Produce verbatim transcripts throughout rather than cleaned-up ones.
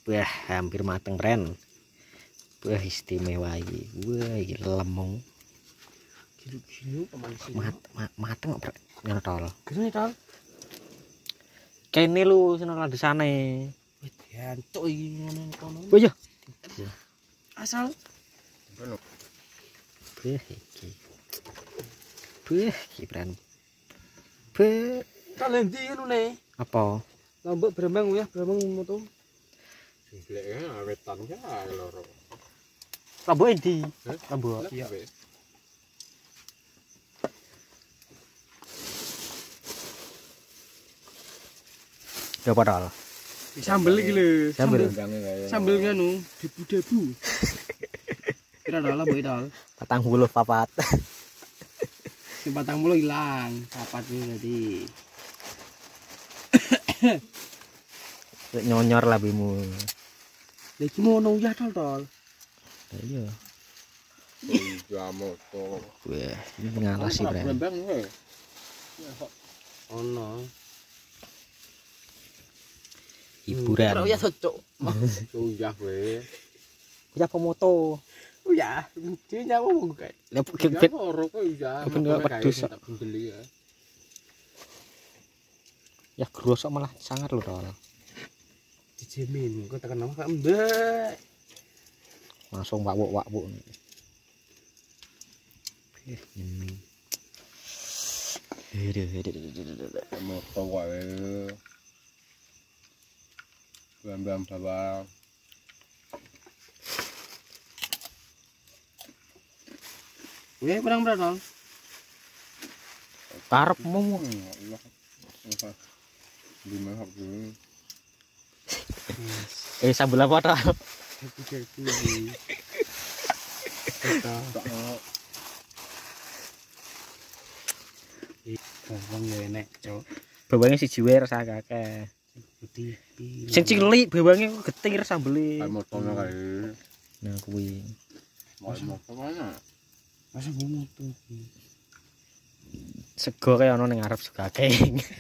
Wah, hampir mateng, Ren. Wah, istimewa iki. Wah, iki lemong. Gini-gini teman sih. Mat, mat, mateng kok, ngono tol. Gini tol. Kene lu sono landesane. Wis diancuk iki ngono kono. Oh iya. Asal Beh iki. Beh iki, Ren. Beh, kalian ndi ngono ne? apa? Lombok Brembang ya, Brembang moto. Bleke awetan ya loro. Lombok endi? Lombok. Iya. Ya padahal. Sambel iki lho. Sambel. Sambel nganu, debu-debu. Kira ora Lombok tol. Patang puluh papat. Sing patang puluh ilang, papat iki berarti. Nyonyor lah bimu. Lah iki mono ya tol tol. Iya. Iya moto. Wah, ini ngalah sih, Ren. Brembang he. Ono. Hiburan. Ora ya cocok. Uyah kowe. Ya pemoto. Oh ya, dia nyawa kayak. Lah Ya gebet loro kok uyah. Kepen gak pedus. Tak bendeli ya. ya grosok malah sangar lho, Tol. Dijemin, kok tekan nama kak mbak. Langsung wak-wak-wak. Eh, ini. Moto wae. Brembang bawang. Weh, perang berapa? Karepmu. Lima hak dulu. Eh, sambel apa, Tol? Bawang ya enek, Cok. Bawangnya siji wae rasa akeh. Putih. Sing cilik bawangnya getir sambele. Kayak motonya kayak. Nah, kuwi. Mau moto mana? Masa ngomong tuh. Sego kaya ana ning ngarep juga akeh.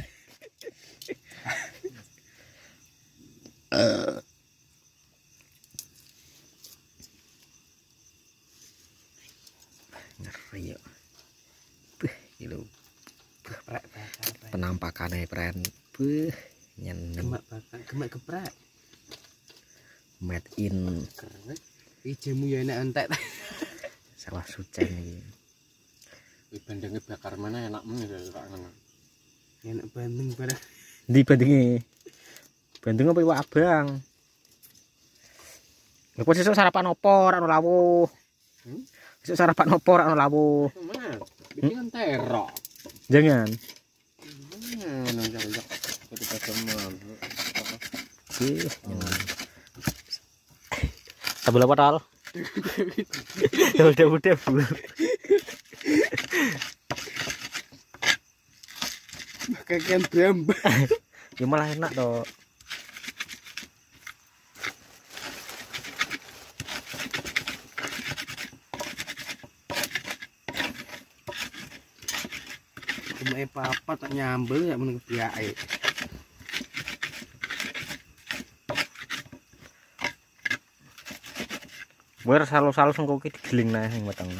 Ngeri yo. Beh, iki lho. Geprek, Penampakane, Pren. Beh, nyeneng. gemak bakar, gemak geprek. Made in Ijemu ya enek entek. sawah sucen iki. Wih bandengnya bakar mana enak men ya tak ngono. Enek bandeng bareng. Ndi bandenge? Bandeng apa iwak abang? Lha kok sesuk sarapan opo ora ono lawuh? Hmm? Sesuk sarapan opo ora ono lawuh? Mana? Bikin terok. Jangan. Mana jak-jak ketika teman. Ih, sambel apa, Tol? Udah-udah, Bu. Kakean brambang. Ya malah enak toh. Gemak papat tak nyambel ya meneng biake. Wer salu-salu sengko iki digeling nae ning weteng.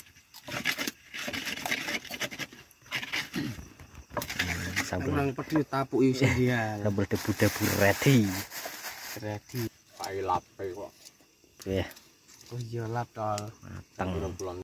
Sambel Kurang pedhi tapuk iso dia. sambel debu-debu ready. Ready. Pai lape kok. Weh, Oh iya lap tol. mateng. Bulan